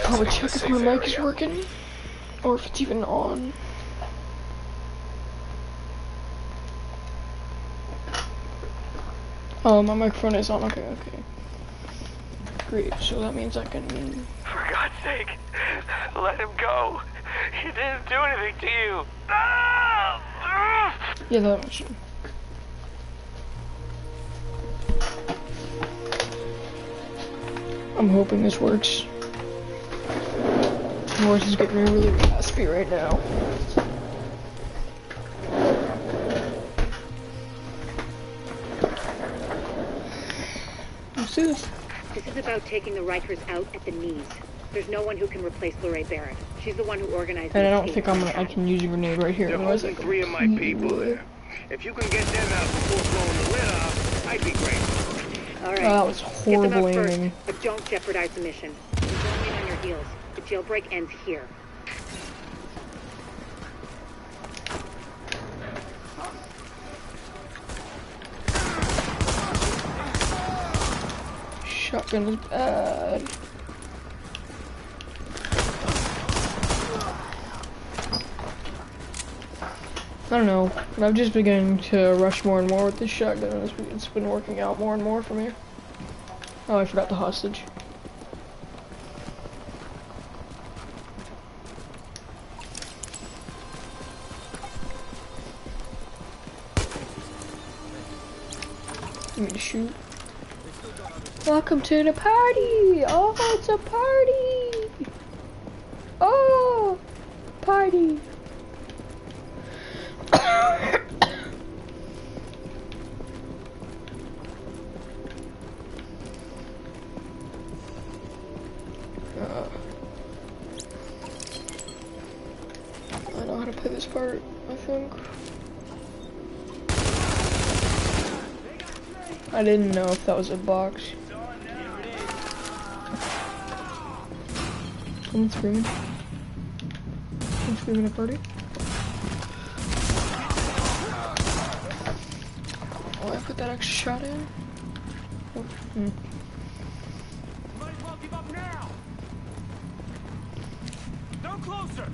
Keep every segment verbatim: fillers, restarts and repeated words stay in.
probably check if my mic is working, or if it's even on. Oh, my microphone is on. Okay, okay. Great. So that means I can. For God's sake, let him go. He didn't do anything to you. Ah! Yeah, that was. I'm hoping this works. My voice is getting really raspy right now. Let's do this. This is about taking the Rikers out at the knees. There's no one who can replace Lorraine Barrett. She's the one who organized. And I don't think I'm gonna. I can use a grenade right here. There are only three of my people there. If you can get them out before blowing the lid off, I'd be grateful. All right. Oh, that was horrible aiming. But don't jeopardize the mission. You're on your heels. The jailbreak ends here. Shotgun is bad. I don't know, but I've just begun to rush more and more with this shotgun. It's, it's been working out more and more for me. Oh, I forgot the hostage. Give me to shoot. Welcome to the party! Oh, it's a party! Oh, party! uh, I know how to play this part, I think. I didn't know if that was a box. Someone's screaming. Someone's screaming at a party. Oh, I put that extra shot in. Oh, hmm. Might as well give up now. No closer.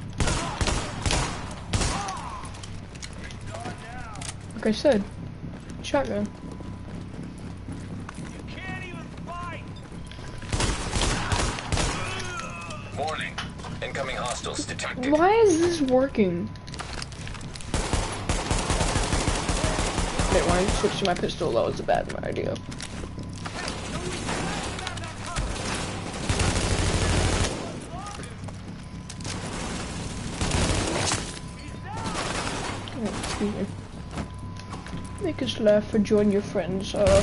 Like I said, shotgun. You can't even fight. Warning. Incoming hostiles detected. Why is this working? Wait, why did you switch to my pistol? That was a bad idea. Oh, excuse me. Make us laugh or join your friends. Uh,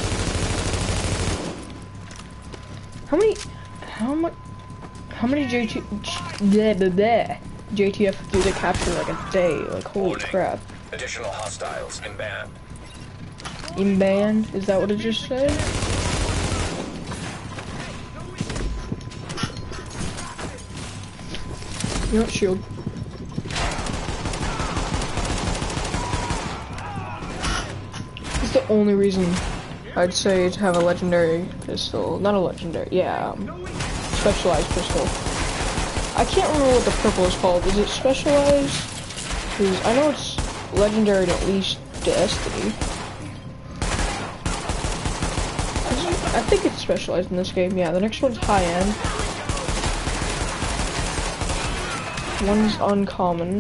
how many? How much? How many J T? Blah, blah, blah, J T F do they capture like a day? Like holy Warning. crap! Additional hostiles inbound. Inbound? Is that what it just said? You don't shield. It's the only reason I'd say to have a legendary pistol. Not a legendary, yeah, um, specialized pistol. I can't remember what the purple is called. Is it specialized? Because I know it's legendary to at least Destiny. I think it's specialized in this game. Yeah, the next one's high end. One's uncommon.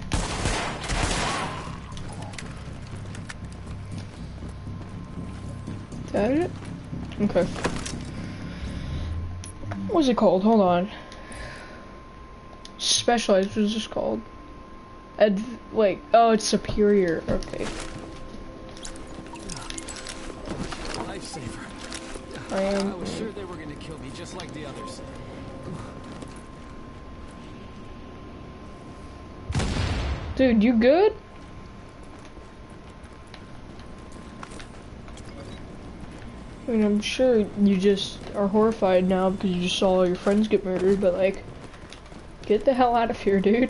Is that it? Okay. What's it called? Hold on. Specialized, what is this called? Ad, like, oh, it's superior. Okay. Lifesaver. I am. I was sure they were gonna kill me just like the others. Dude, you good? I mean, I'm sure you just are horrified now because you just saw all your friends get murdered, but like, get the hell out of here, dude.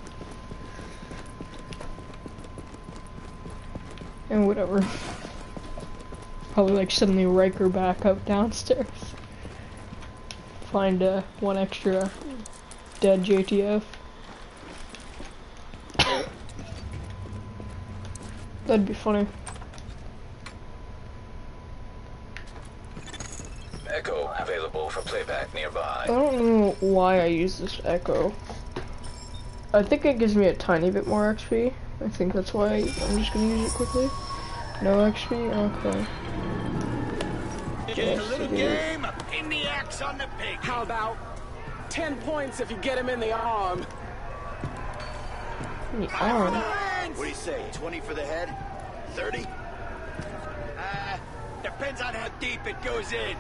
And whatever. Probably like suddenly Riker back up downstairs. find uh, one extra dead J T F. That'd be funny. Echo available for playback nearby. I don't know why I use this Echo. I think it gives me a tiny bit more X P. I think that's why I'm just gonna use it quickly. No X P? Okay. Just a little game, a pin the axe on the pig. How about ten points if you get him in the arm? In the arm? What do you say, twenty for the head? thirty? Uh, depends on how deep it goes in.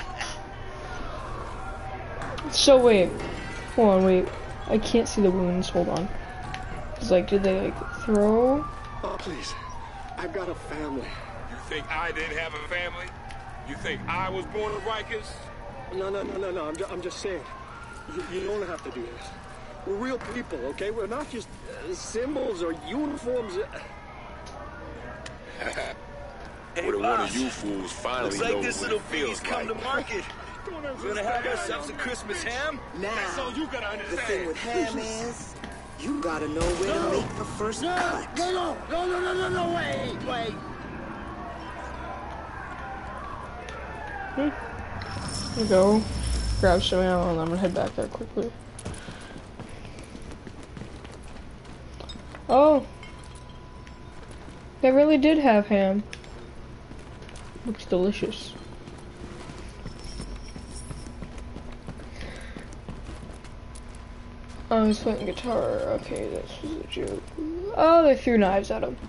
So wait, hold on, wait. I can't see the wounds. Hold on. It's like, did they like throw? Oh please, I've got a family. You think I didn't have a family? You think I was born in Rikers? No, no, no, no, no. I'm, ju I'm just saying. You, you don't have to do this. We're real people, okay? We're not just uh, symbols or uniforms. Hey, what one of you fools finally Looks like knows this what little it feels piggy's come like. to market. We're gonna have ourselves a Christmas ham. That's Now, all you gotta the thing understand. with ham is, you gotta know where to make the first cut. No, no, no, no, no, no, no, wait, wait. There we go. Grab some ammo and I'm gonna head back there quickly. Oh! They really did have ham. Looks delicious. Oh, he's playing guitar. Okay, this was a joke. Oh, they threw knives at him.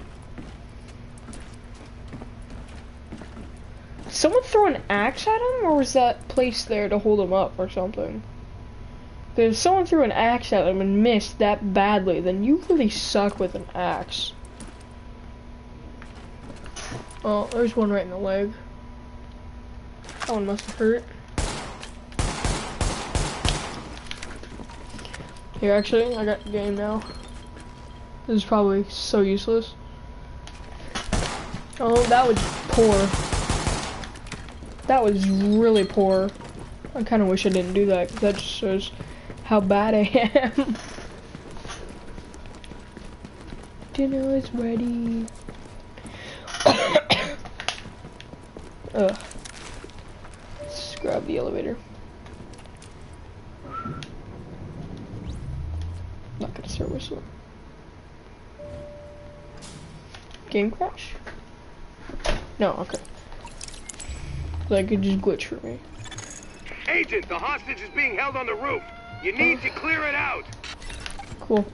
Did someone throw an axe at him, or was that placed there to hold him up or something? Because if someone threw an axe at him and missed that badly, then you really suck with an axe. Oh, there's one right in the leg. That one must have hurt. Here, actually, I got the game now. This is probably so useless. Oh, that was poor. That was really poor. I kind of wish I didn't do that, because that just shows how bad I am. Dinner is ready. Ugh. Let's grab the elevator. Not gonna start whistling. Game crash? No, okay. That could just glitch for me. Agent, the hostage is being held on the roof. You need to clear it out. Cool.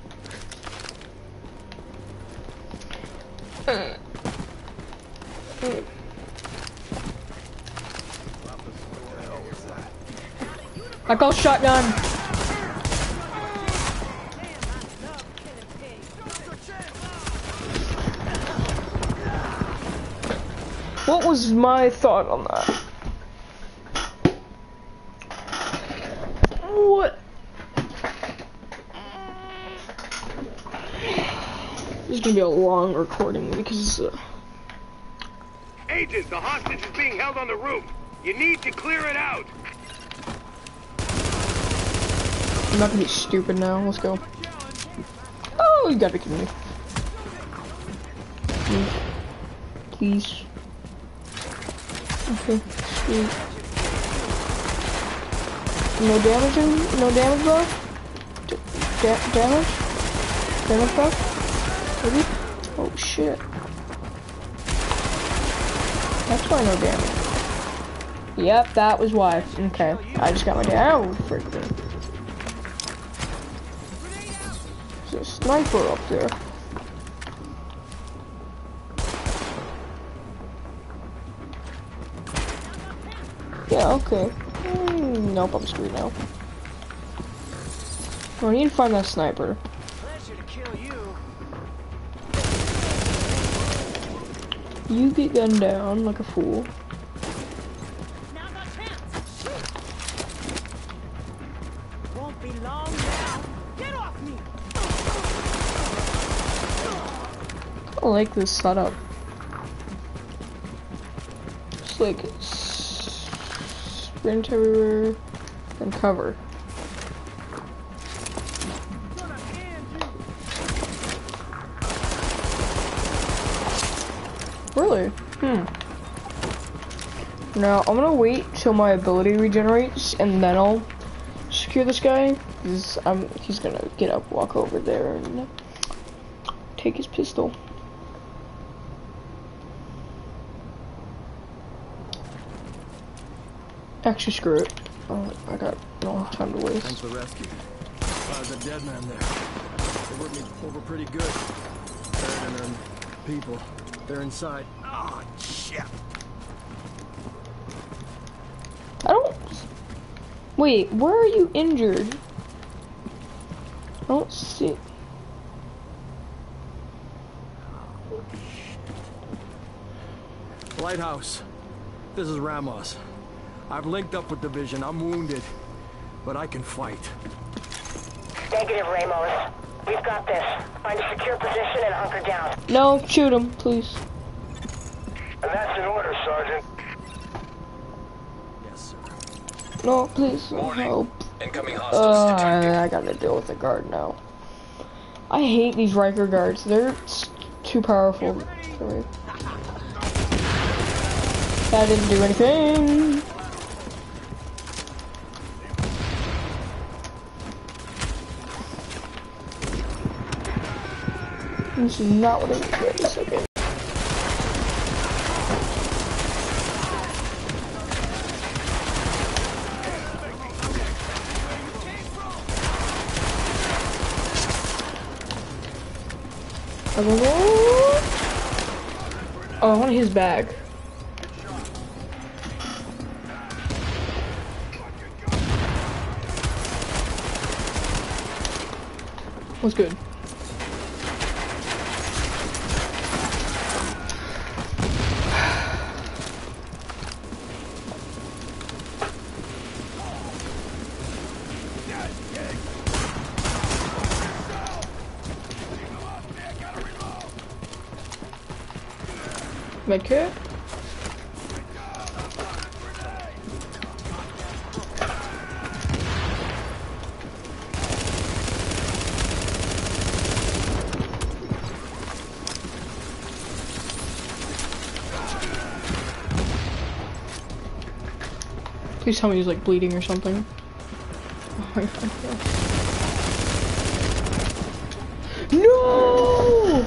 Uh. Mm. I call shotgun. What was my thought on that? What? This is gonna be a long recording because. Uh... Agent, the hostage is being held on the roof. You need to clear it out. I'm not gonna be stupid now. Let's go. Oh, you gotta be kidding me. Please. Please. Okay, sweet. No damage in? No damage buff? D da damage? Damage buff? Maybe? Oh shit. That's why no damage. Yep, that was why. Okay, I just got my damage. Oh, freaking. There's a sniper up there. Yeah, okay. Mm, nope, I'm screwed now. Oh, I need to find that sniper. Pleasure to kill you. You get gunned down like a fool. Now's our chance. Won't be long now. Get off me. I like this setup. It's like sprint everywhere. and cover. Really? Hmm. Now, I'm gonna wait till my ability regenerates, and then I'll secure this guy. He's, um, he's gonna get up, walk over there, and take his pistol. Actually, screw it. Oh, I got no time to waste. Thanks for the rescue. I was a dead man there. They worked me over pretty good. And then people, they're inside. Oh, shit. I don't... Wait, where are you injured? I don't see... Lighthouse. This is Ramos. I've linked up with Division. I'm wounded, but I can fight. Negative, Ramos. We've got this. Find a secure position and hunker down. No, shoot him, please. And that's an order, Sergeant. Yes, sir. No, please. Warning. Help. Incoming hostiles Uh, detected. I gotta deal with the guard now. I hate these Riker guards. They're too powerful for me. That didn't do anything. This is not what I was it's okay. Oh, I want his bag. What's good? Medkit? Please tell me he's like bleeding or something. Oh my god. No!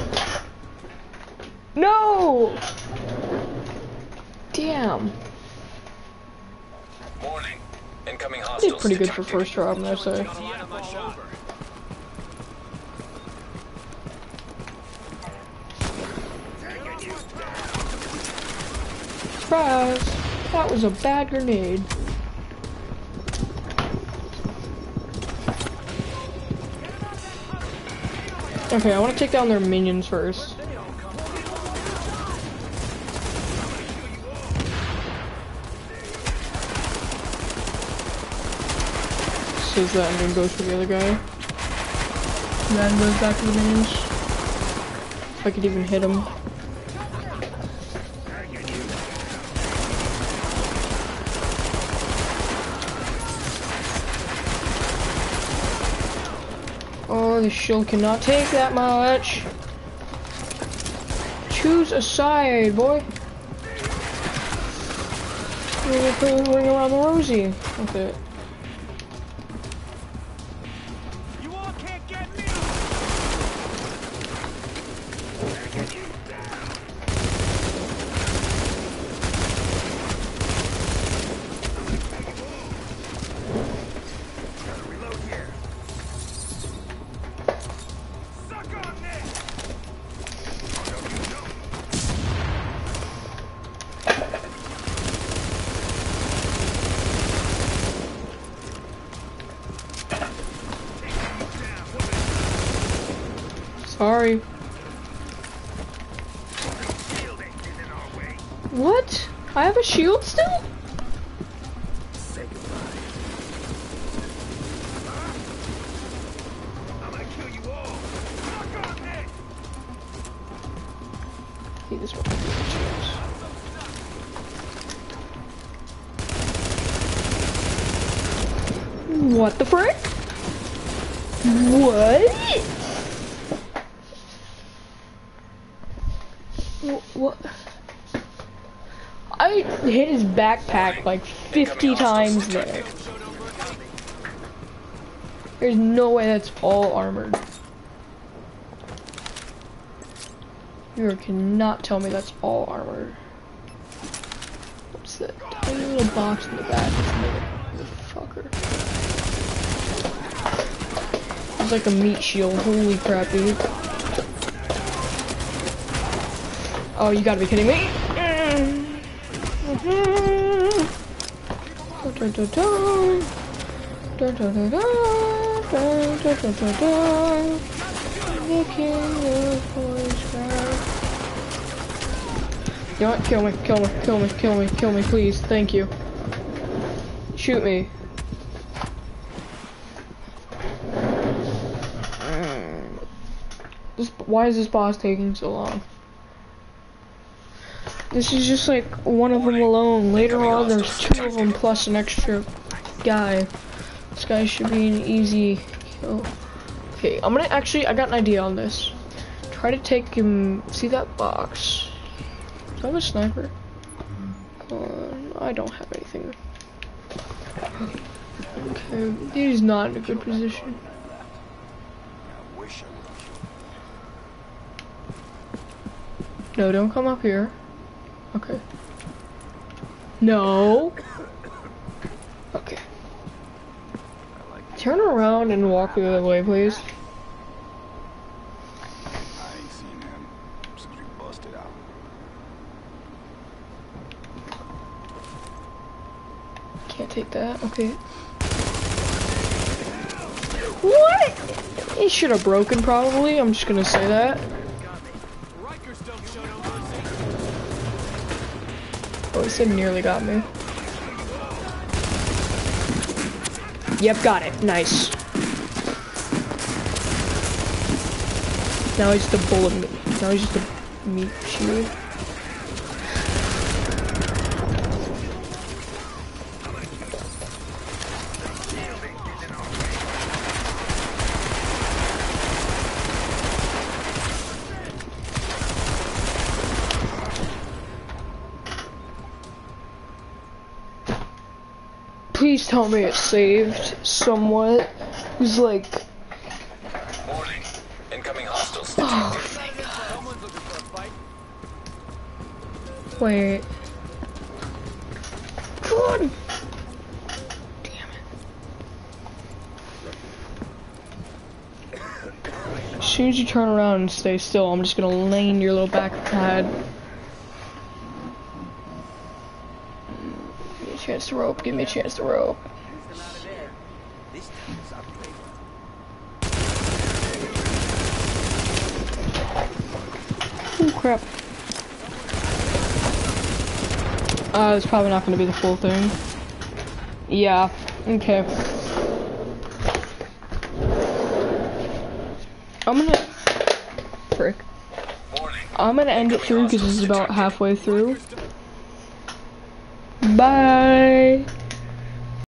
No! Damn. Warning. Incoming Did hostiles pretty good detected. for first try, I'm gonna say. Surprise! That was a bad grenade. Okay, I want to take down their minions first. Says that and then goes for the other guy. And then goes back to the minions. If I could even hit him. Oh, the shield cannot take that much. Choose a side, boy. We're playing ring around the rosy. That's it. Sorry. What? I have a shield still? Say goodbye. I'm gonna kill you all. Suck on this. I think this one might be a chance. What the frick? What? What? I hit his backpack like fifty times there. There's no way that's all armored. You cannot tell me that's all armored. What's that tiny little box in the back? Motherfucker. It's like a meat shield. Holy crap, dude. Oh, you gotta be kidding me. You know what? Kill me, kill me, kill me, kill me, kill me, please. Thank you. Shoot me. This, why is this boss taking so long? This is just like one of them alone. Later on, there's two of them plus an extra guy. This guy should be an easy kill. Okay, I'm gonna actually, I got an idea on this. Try to take him, see that box? Do I have a sniper? Um, I don't have anything. Okay, he's not in a good position. No, don't come up here. Okay. No. Okay. Turn around and walk the other way, please. I ain't seen him since we busted out. Can't take that. Okay. What? He should have broken, probably. I'm just gonna say that. Oh, he said nearly got me. Yep, got it. Nice. Now he's just a bullet meat. Now he's just a meat shield. Please tell me it saved somewhat. It was like... Warning. Incoming hostiles. Oh, thank God. Wait. God. Damn it. As soon as you turn around and stay still, I'm just gonna lane your little back pad. Chance to rope, give me a chance to rope. Oh crap. Uh, it's probably not gonna be the full thing. Yeah, okay. I'm gonna... Frick. I'm gonna end it through because this is about halfway through. Bye.